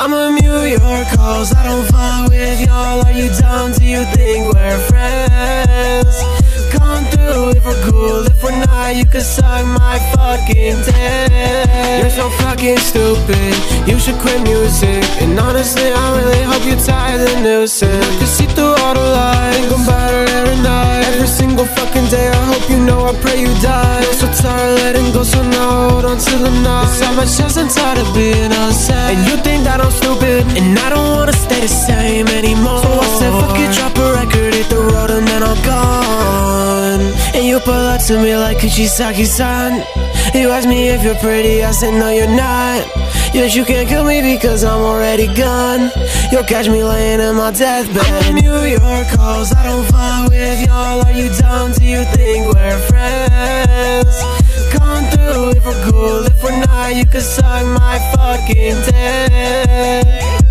I'm a New York host, I don't fuck with y'all. Are you down? Do you think we're friends? Come through if we're cool, if we're not, you can suck my fucking dick. You're so fucking stupid, you should quit music. And honestly, I really hope you tie the nuisance. I can see through all the lies, go battle every night. Every single fucking day, I hope you know, I pray you die. I'm so tired of letting go, so now hold on to the night. Inside my chest, I'm tired of being upset. And you think that I'm stupid, and I don't wanna stay the same anymore. So I said, fuck it, drop a record, hit the road, and then I'm gone. And you pull up to me like Kuchisaki-san. You ask me if you're pretty, I said no you're not. Yes, you can't kill me because I'm already gone. You'll catch me laying in my deathbed. I'm a New York host, I don't fuck with y'all. Are you down? Do you think we're friends? Come through if we're cool, if we're not, you can suck my fucking dick.